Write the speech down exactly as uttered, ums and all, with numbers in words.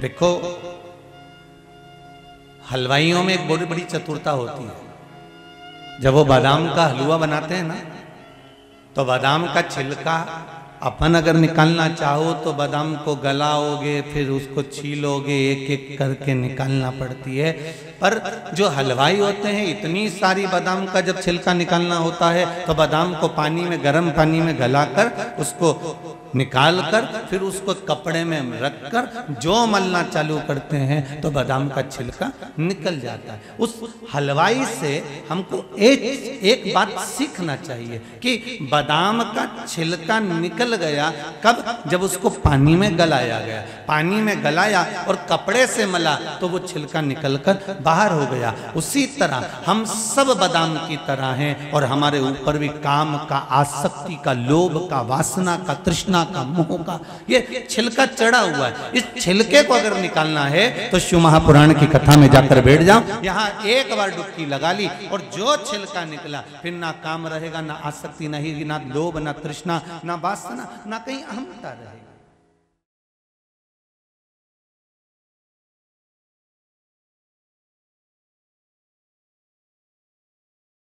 देखो, हलवाइयों में एक बड़ी बड़ी चतुरता होती है। जब वो बादाम का हलवा बनाते हैं ना, तो बादाम का छिलका अपन अगर निकालना चाहो तो बादाम को गलाओगे, फिर उसको छीलोगे, एक एक करके निकालना पड़ती है। पर जो हलवाई होते हैं, इतनी सारी बादाम का जब छिलका निकालना होता है तो बादाम को पानी में, गर्म पानी में गलाकर उसको निकाल कर फिर उसको कपड़े में रखकर जो मलना चालू करते हैं तो बादाम का छिलका निकल जाता है। उस हलवाई से हमको एक एक बात सीखना चाहिए कि बादाम का छिलका निकल गया कब? जब उसको पानी में गलाया गया, पानी में गलाया और कपड़े से मला तो वो छिलका निकलकर बाहर हो गया। उसी तरह हम सब बादाम की तरह हैं और हमारे ऊपर भी काम का, आसक्ति का, लोभ का, वासना का, तृष्णा का, मोह का ये छिलका चढ़ा हुआ है। इस छिलके को अगर निकालना है तो शिव महापुराण की कथा में जाकर बैठ जाओ। यहाँ एक बार डुबकी लगा ली और जो छिलका निकला, फिर ना काम रहेगा, ना आसक्ति रहेगी, ना लोभ, ना तृष्णा, ना वासना, ना कहीं अहंता रहेगी।